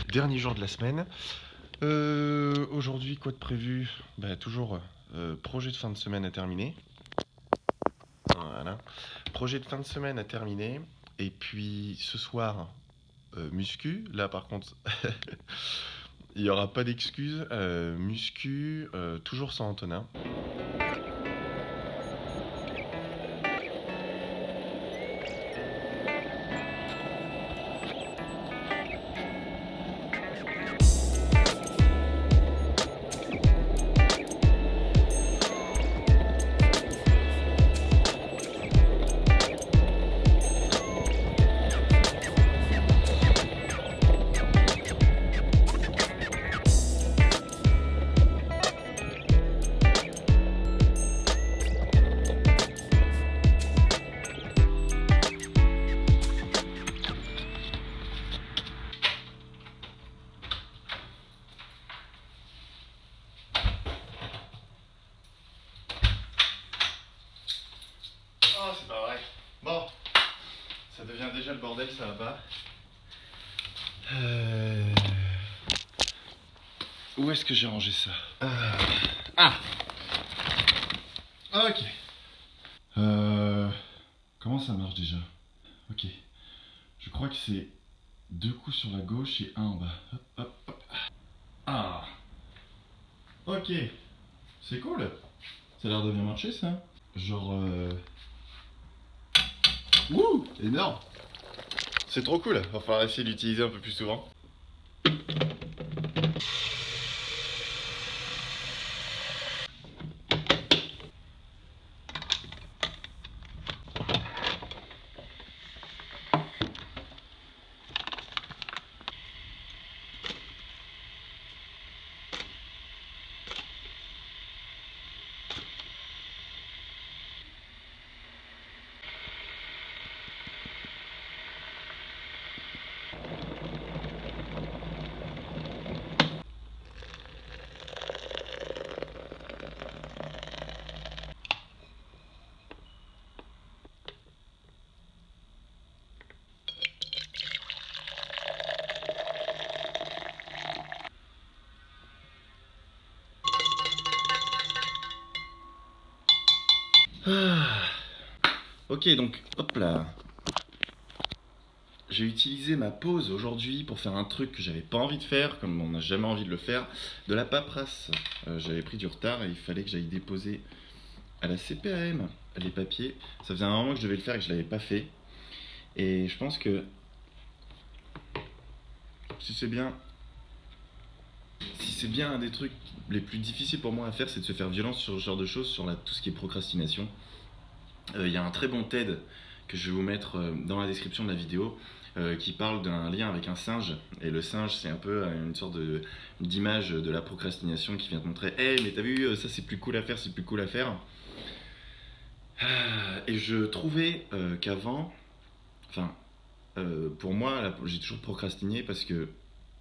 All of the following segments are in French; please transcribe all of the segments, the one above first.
Dernier jour de la semaine. Aujourd'hui, quoi de prévu? Toujours projet de fin de semaine à terminer. Voilà. Projet de fin de semaine à terminer. Et puis ce soir, muscu. Là par contre, il n'y aura pas d'excuses. Muscu, toujours sans Antonin. Oh, c'est pas vrai. Bon, ça devient déjà le bordel, ça va pas. Où est-ce que j'ai rangé ça? Ok. Comment ça marche déjà? Ok. Je crois que c'est 2 coups sur la gauche et 1 en bas. Hop, hop, hop. Ah. Ok. C'est cool. Ça a l'air de bien marcher ça. Genre... Wouh, énorme. C'est trop cool. Va falloir essayer d'utiliser un peu plus souvent. Ok, donc hop là. J'ai utilisé ma pause aujourd'hui pour faire un truc que j'avais pas envie de faire, comme on n'a jamais envie de le faire, de la paperasse. J'avais pris du retard et il fallait que j'aille déposer à la CPAM les papiers. Ça faisait un moment que je devais le faire et que je l'avais pas fait. Et je pense que si c'est bien un des trucs les plus difficiles pour moi à faire, c'est de se faire violence sur ce genre de choses, sur tout ce qui est procrastination. Il y a un très bon TED que je vais vous mettre dans la description de la vidéo qui parle d'un lien avec un singe. Et le singe, c'est un peu une sorte d'image de la procrastination qui vient te montrer « Hey, mais t'as vu, ça c'est plus cool à faire, c'est plus cool à faire. » Et je trouvais qu'avant, pour moi, j'ai toujours procrastiné parce que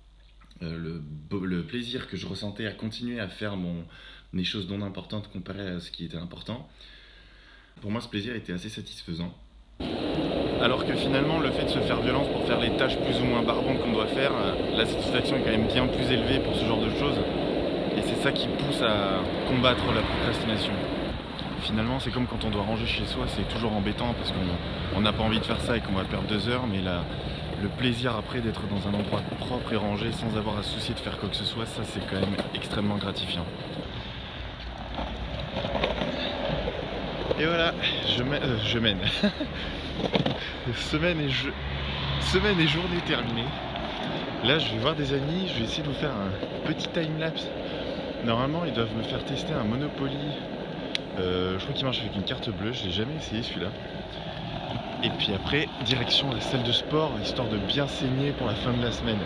le plaisir que je ressentais à continuer à faire mes choses non importantes comparé à ce qui était important, pour moi ce plaisir était assez satisfaisant. Alors que finalement le fait de se faire violence pour faire les tâches plus ou moins barbantes qu'on doit faire, la satisfaction est quand même bien plus élevée pour ce genre de choses. Et c'est ça qui pousse à combattre la procrastination. Finalement c'est comme quand on doit ranger chez soi, c'est toujours embêtant parce qu'on n'a pas envie de faire ça et qu'on va perdre 2 heures, mais le plaisir après d'être dans un endroit propre et rangé sans avoir à se soucier de faire quoi que ce soit, ça c'est quand même extrêmement gratifiant. Et voilà, je mène. Semaine et journée terminée. Là je vais voir des amis, je vais essayer de vous faire un petit time-lapse. Normalement ils doivent me faire tester un Monopoly. Je crois qu'il marche avec une carte bleue, je l'ai jamais essayé celui-là. Et puis après, direction la salle de sport, histoire de bien saigner pour la fin de la semaine.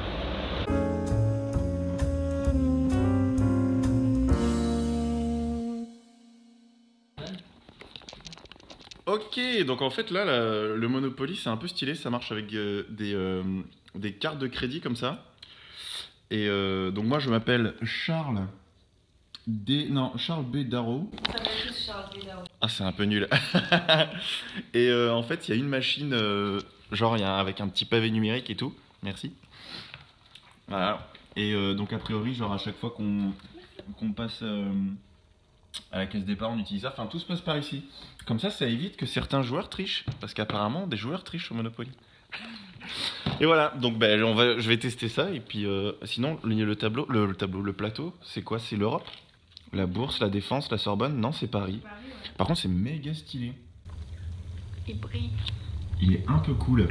Ok, donc en fait là, le Monopoly c'est un peu stylé, ça marche avec des cartes de crédit comme ça. Et donc moi je m'appelle Charles B. Darrow. Ça va tous Charles B. Darrow. Ah c'est un peu nul. Et en fait il y a une machine, genre avec un petit pavé numérique et tout, merci. Voilà. Et donc a priori, genre à chaque fois qu'on passe à la caisse départ, on utilise ça. Enfin, tout se passe par ici. Comme ça évite que certains joueurs trichent. Parce qu'apparemment, des joueurs trichent au Monopoly. Et voilà, donc je vais tester ça. Et puis sinon, le plateau, c'est quoi? C'est l'Europe? La Bourse, la Défense, la Sorbonne? Non, c'est Paris. Ouais. Par contre, c'est méga stylé. Il brille. Il est un peu cool.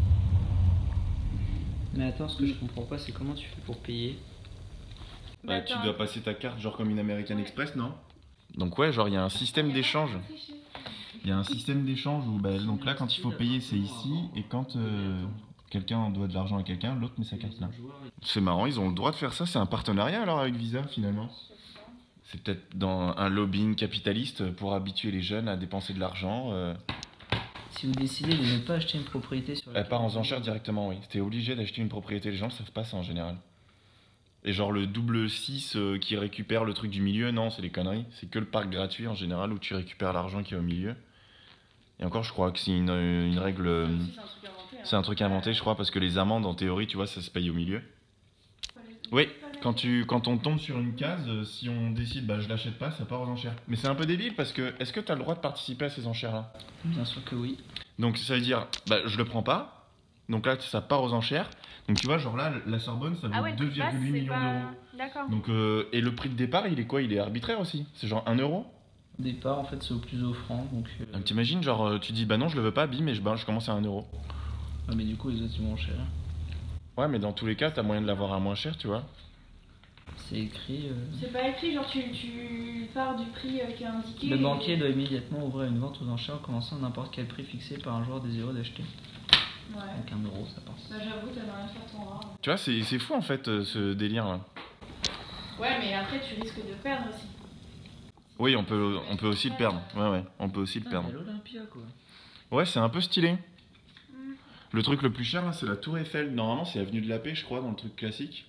Mais attends, ce que je comprends pas, c'est comment tu fais pour payer? Bah, tu dois passer ta carte genre comme une American Express, non? Donc ouais, genre il y a un système d'échange. Il y a un système d'échange où donc là quand il faut payer c'est ici et quand quelqu'un doit de l'argent à quelqu'un, l'autre met sa carte là. C'est marrant, ils ont le droit de faire ça, c'est un partenariat alors avec Visa finalement. C'est peut-être dans un lobbying capitaliste pour habituer les jeunes à dépenser de l'argent. Si vous décidez de ne pas acheter une propriété sur Elle part en enchère directement, oui. T'es obligé d'acheter une propriété, les gens ne savent pas ça en général. Et genre le double 6 qui récupère le truc du milieu, non, c'est des conneries. C'est que le parc gratuit en général où tu récupères l'argent qui est au milieu. Et encore, je crois que c'est une règle. C'est un truc inventé, je crois, parce que les amendes, en théorie, tu vois, ça se paye au milieu. Oui, quand on tombe sur une case, si on décide, je l'achète pas, ça part aux enchères. Mais c'est un peu débile parce que, est-ce que tu as le droit de participer à ces enchères-là? Bien sûr que oui. Donc ça veut dire, je le prends pas. Donc là, ça part aux enchères. Donc tu vois, genre là, la Sorbonne, ça vaut 2,8 millions d'euros. D'accord. Donc, et le prix de départ, il est quoi? Il est arbitraire aussi. C'est genre 1 euro? Au départ, en fait, c'est au plus offrant. Donc, t'imagines, genre, tu dis, non, je le veux pas, bim, mais je commence à 1 euro. Ah, mais du coup, les autres, ils vont cher. Ouais, mais dans tous les cas, t'as moyen de l'avoir à moins cher, tu vois. C'est écrit. C'est pas écrit, genre tu pars du prix qui est indiqué. Le banquier doit immédiatement ouvrir une vente aux enchères en commençant à n'importe quel prix fixé par un joueur désireux d'acheter. Ouais. Donc 1 euro, ça passe. J'avoue, t'as rien à faire ton rare. Tu vois, c'est fou en fait ce délire là. Ouais, mais après tu risques de perdre aussi. Oui, on peut aussi le perdre. Ouais, on peut aussi le perdre. L'Olympia quoi. Ouais, c'est un peu stylé. Le truc le plus cher là, c'est la Tour Eiffel. Normalement, c'est Avenue de la Paix, je crois, dans le truc classique.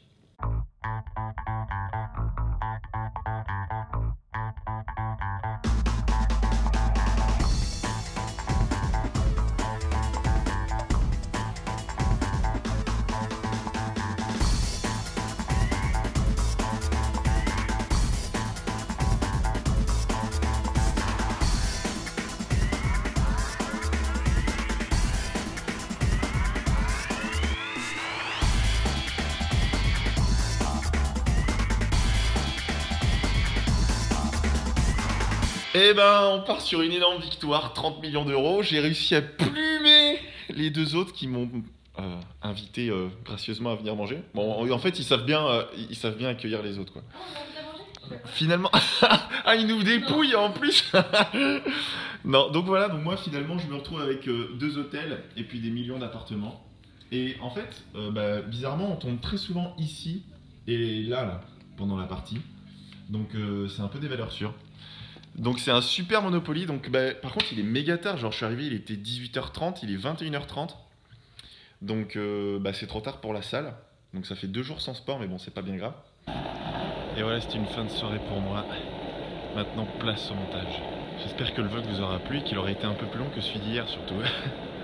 Eh on part sur une énorme victoire, 30 millions d'euros. J'ai réussi à plumer les deux autres qui m'ont invité gracieusement à venir manger. Bon, en fait, ils savent bien accueillir les autres, quoi. Finalement, ils nous dépouillent en plus. Non, donc voilà, donc moi finalement, je me retrouve avec 2 hôtels et puis des millions d'appartements. Et en fait, bizarrement, on tombe très souvent ici et là, pendant la partie. Donc c'est un peu des valeurs sûres. Donc c'est un super Monopoly, donc par contre il est méga tard, genre je suis arrivé, il était 18h30, il est 21h30. Donc c'est trop tard pour la salle, donc ça fait 2 jours sans sport, mais bon c'est pas bien grave. Et voilà, c'était une fin de soirée pour moi. Maintenant place au montage. J'espère que le vlog vous aura plu et qu'il aura été un peu plus long que celui d'hier surtout.